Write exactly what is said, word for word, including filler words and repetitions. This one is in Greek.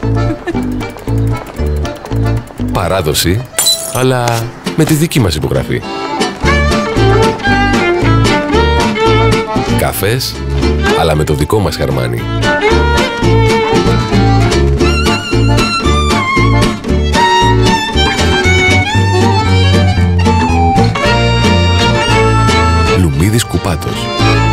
Παράδοση, αλλά με τη δική μας υπογραφή. Καφές, αλλά με το δικό μας χαρμάνι. Λουμίδης Κουπάτος.